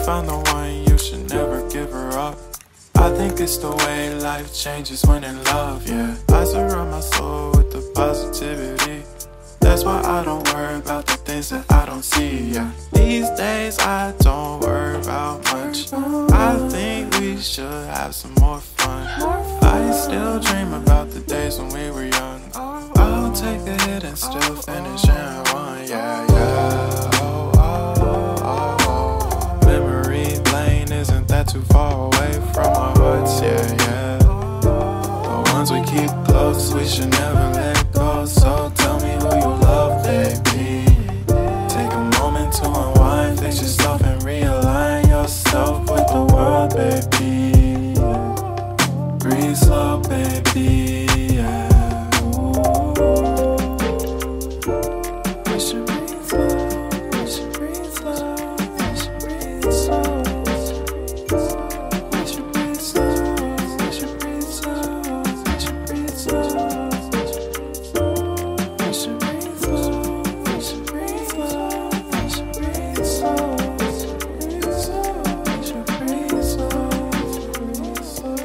found the one, you should never give her up. I think it's the way life changes when in love, yeah. I surround my soul with the positivity. That's why I don't worry about the things that I don't see, yeah. These days I don't worry about much. I think we should have some more fun. I still dream about the days when we were young. I'll take a hit and still finish in one, yeah, yeah. Oh, oh, oh, oh. Memory lane, isn't that too far away from our hearts, yeah, yeah. The ones we keep close, we should never let go. So tell me who you love, baby. Take a moment to unwind, fix yourself and realign yourself with the world, baby. Breathe slow, baby, yeah. We should breathe slow, we should breathe slow, we should breathe slow. We should breathe slow, we should breathe slow, we should breathe slow. We should breathe slow, we should breathe slow, we should breathe slow. We should breathe slow, breathe slow.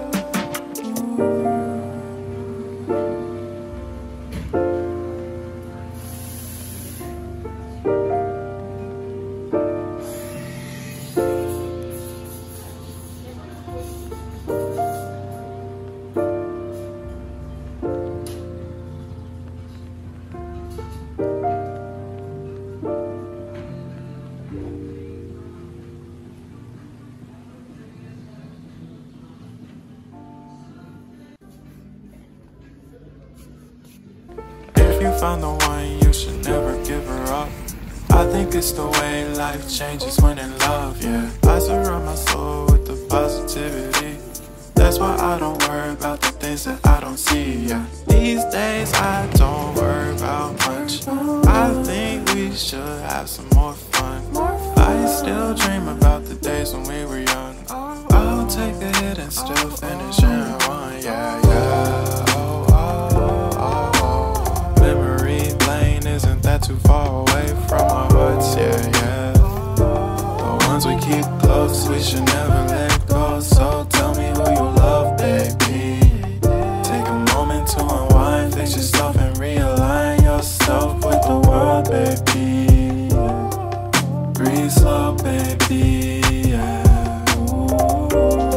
If you found the one, you should never give her up. I think it's the way life changes when in love, yeah. I surround my soul with the positivity. That's why I don't worry about the things that I don't see, yeah. These days I don't worry about much. I think we should have some more fun. I still dream about the days when we were young. I'll take a hit and still finish in one, yeah, yeah. Oh, oh, oh, oh. Memory lane, isn't that too far away from our hearts, yeah, yeah. The ones we keep close, we should never let go. So tell me who you love, baby. Take a moment to unwind, fix yourself and realign yourself with the world, baby. Breathe slow, baby, yeah. Ooh.